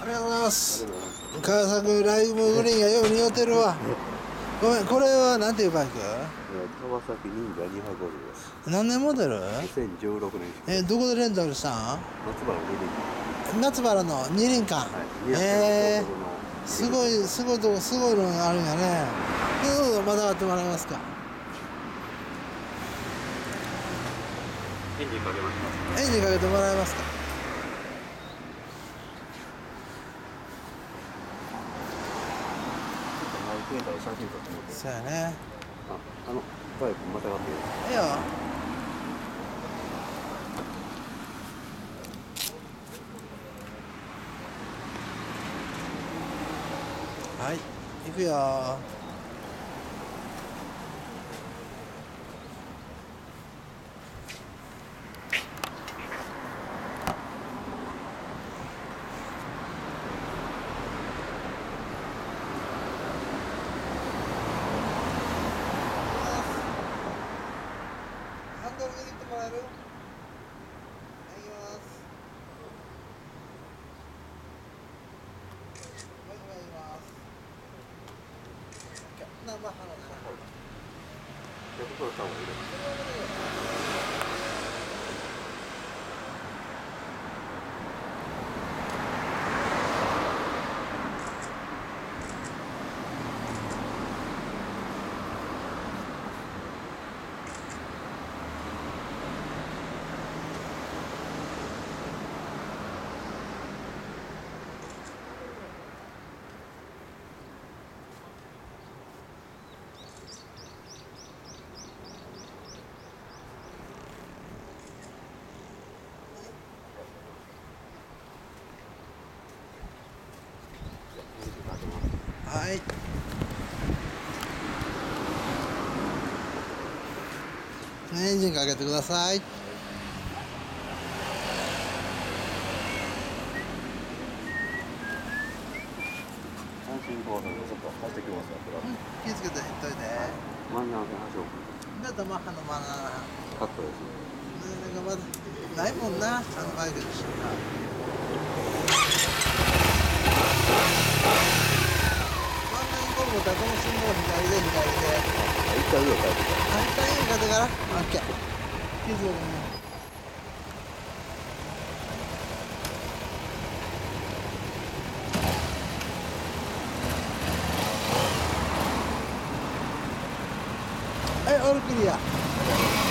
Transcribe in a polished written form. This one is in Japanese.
りがとうございます。川崎ライブグリーンがよう似合ってるわ。ごめん、これはなんていうバイク？ 川崎忍者2ゴルフ。 何年モデル ？2016年。 どこでレンタルしたん？松原の二輪館。すごいとこ、すごいのがあるんやね。どうぞ、またがってもらえますか。 エンジンかけますか？ エンジンかけてもらえますか。そうやね。 バイクまたがってる。 いいよ。はい、行くよ。ハンドル握ってもらえる？はい、行きます。はい、行きます。ナンバーハローな。はい。エンジンかけてください。 阪神高速ちょっと走ってきますわ。 気をつけて行っといて。 マンナーで走ろうか。 だとマッハのマナカットです。 ー。まだないもんな、あのバイクでしょ。真ん中にゴムだ、この信号左で。 一回上を変えてあ、一回いいかてから。オッケー。気をつけてね。はい、オールクリア。